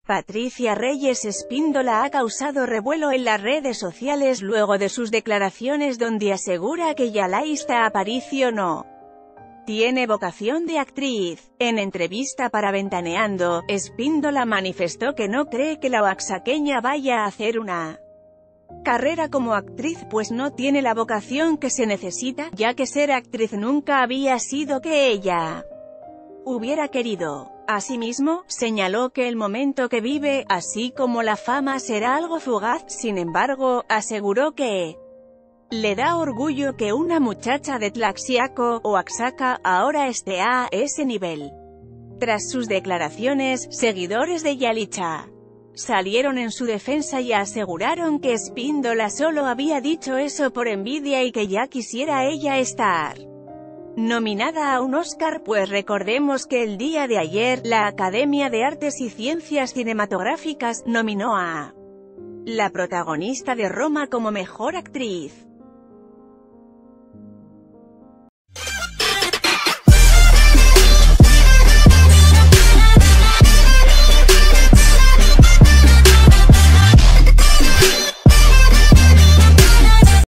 Patricia Reyes Espíndola ha causado revuelo en las redes sociales luego de sus declaraciones donde asegura que Yalaista Aparicio no tiene vocación de actriz. En entrevista para Ventaneando, Espíndola manifestó que no cree que la oaxaqueña vaya a hacer una carrera como actriz pues no tiene la vocación que se necesita, ya que ser actriz nunca había sido que ella hubiera querido. Asimismo, señaló que el momento que vive, así como la fama será algo fugaz. Sin embargo, aseguró que le da orgullo que una muchacha de Tlaxiaco, Oaxaca, ahora esté a ese nivel. Tras sus declaraciones, seguidores de Yalitza salieron en su defensa y aseguraron que Espíndola solo había dicho eso por envidia y que ya quisiera ella estar nominada a un Oscar, pues recordemos que el día de ayer, la Academia de Artes y Ciencias Cinematográficas nominó a la protagonista de Roma como mejor actriz.